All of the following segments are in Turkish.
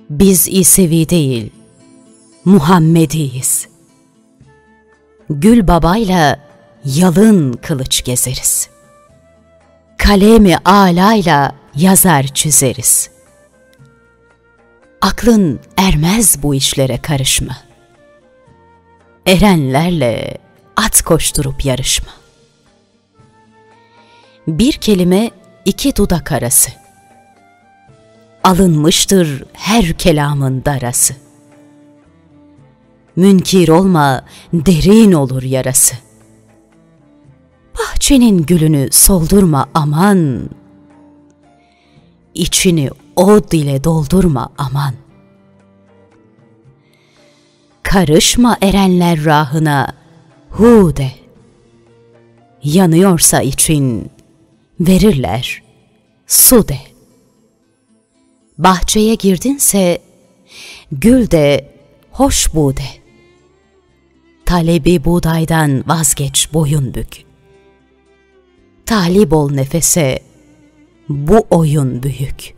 Biz İsevi değil, Muhammediyiz. Gül babayla yalın kılıç gezeriz. Kalemi âlayla yazar çizeriz. Aklın ermez bu işlere karışma. Erenlerle at koşturup yarışma. Bir kelime iki dudak arası. Alınmıştır her kelamın darası. Münkir olma, derin olur yarası. Bahçenin gülünü soldurma aman. İçini o dile doldurma aman. Karışma erenler rahına, hu de. Yanıyorsa için verirler, su de. Bahçeye girdinse gül de, hoş bu de. Talebi buğdaydan vazgeç boyun bük. Talip ol nefese, bu oyun büyük.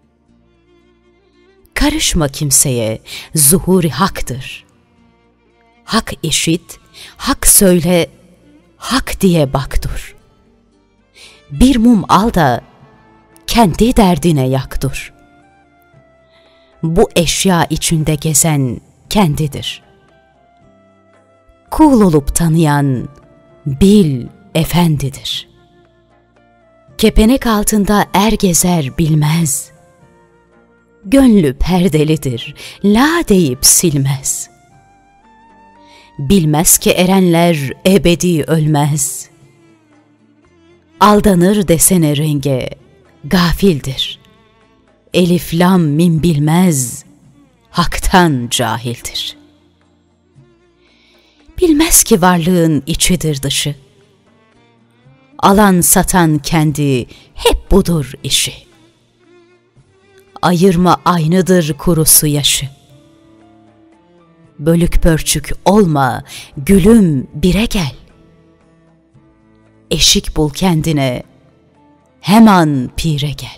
Karışma kimseye, zuhuri haktır. Hak işit, hak söyle, hak diye bak dur. Bir mum al da kendi derdine yak dur. Bu eşya içinde gezen kendidir. Kul olup tanıyan bil efendidir. Kepenek altında er gezer bilmez. Gönlü perdelidir, la deyip silmez. Bilmez ki erenler ebedi ölmez. Aldanır desene renge, gafildir. Elif lam mim bilmez, haktan cahildir. Bilmez ki varlığın içidir dışı. Alan satan kendi, hep budur işi. Ayırma aynıdır kurusu yaşı. Bölük pörçük olma, gülüm bire gel. Eşik bul kendine, hemen pire gel.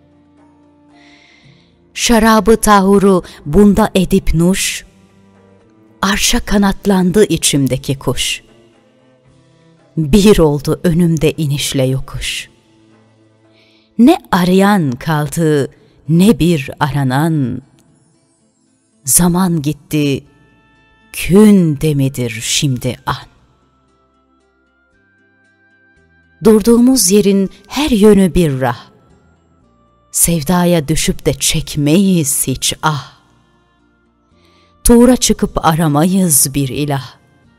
Şarabı tahuru bunda edip nuş, arşa kanatlandı içimdeki kuş. Bir oldu önümde inişle yokuş. Ne arayan kaldı, ne bir aranan. Zaman gitti, kün demidir şimdi an. Durduğumuz yerin her yönü bir rah. Sevdaya düşüp de çekmeyiz hiç ah. Tuğra çıkıp aramayız bir ilah.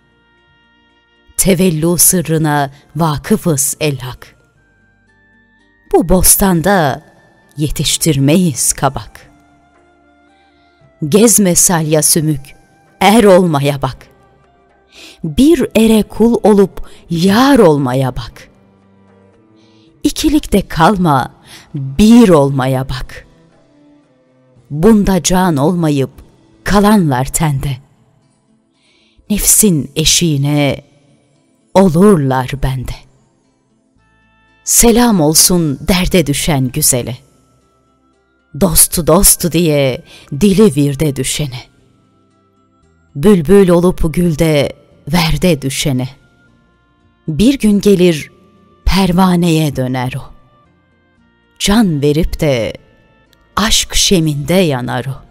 Tevellu sırrına vakıfız elhak. Bu bostanda yetiştirmeyiz kabak. Gezme salya sümük, er olmaya bak. Bir ere kul olup yar olmaya bak. İkilikte kalma, bir olmaya bak. Bunda can olmayıp kalanlar tende. Nefsin eşiğine olurlar bende. Selam olsun derde düşen güzele. Dostu dostu diye dili virde düşene. Bülbül olup gülde verde düşene. Bir gün gelir pervaneye döner o. Can verip de aşk şeminde yanar o.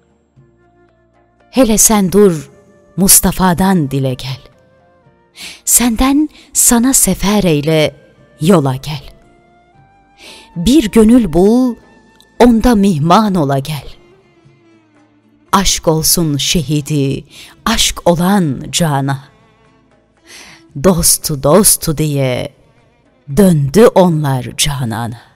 Hele sen dur, Mustafa'dan dile gel. Senden sana sefer eyle, yola gel. Bir gönül bul, onda mihman ola gel. Aşk olsun şehidi, aşk olan cana. Dostu dostu diye döndü onlar canana.